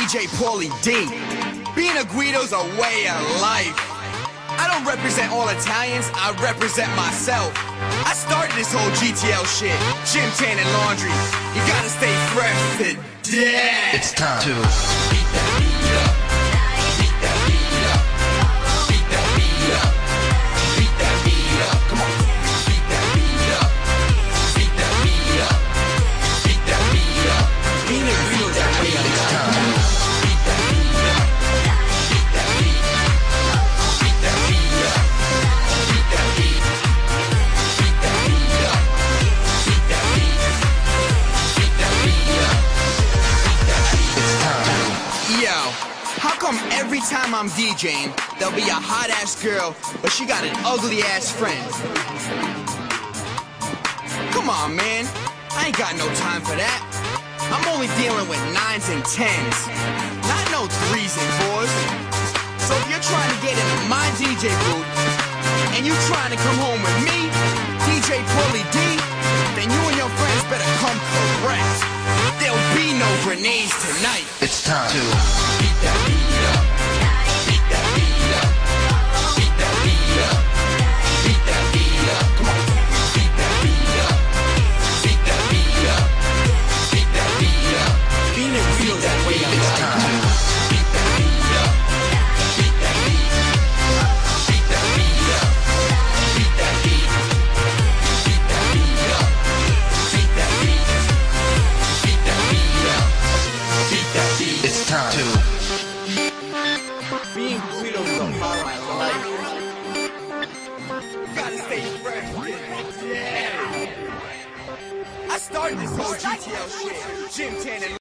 DJ Paulie D. Being a Guido's a way of life. I don't represent all Italians, I represent myself. I started this whole GTL shit, gym, tan, and laundry. You gotta stay fresh to death. It's time to beat that beat up. Beat that beat up. Beat that beat up. Beat that beat up. Come on. Beat that beat up. Beat that beat up. Beat that beat up. Being a Guido's a way of life. Come on. Beat that beat up. Beat that beat. Beat that beat up. Beat that beat. Beat that beat up. Beat that beat. Beat that beat up. It's time. Yo, how come every time I'm DJing, there'll be a hot-ass girl, but she got an ugly-ass friend? Come on, man. I ain't got no time for that. I'm only dealing with 9s and 10s, not no 3s and 4s. So if you're trying to get into my DJ booth, and you trying to come home with me, DJ Paulie D, then you and your friends better come correct. There'll be no grenades tonight. It's time to beat that beat up. Beat that beat up. Beat that beat up. Beat that beat up. Come on. Beat that beat up. Beat that beat up. Beat that beat up. Being a Guido's that way of It's life. time to beat that beat up. Beat that beat. Beat that beat up. Beat that beat. Beat that beat up. Beat that beat. Beat that beat up. Beat that beat. It's time to Being Guido's a part of my life. Gotta stay fresh. Yeah. I started this whole GTL shit, gym, tan, and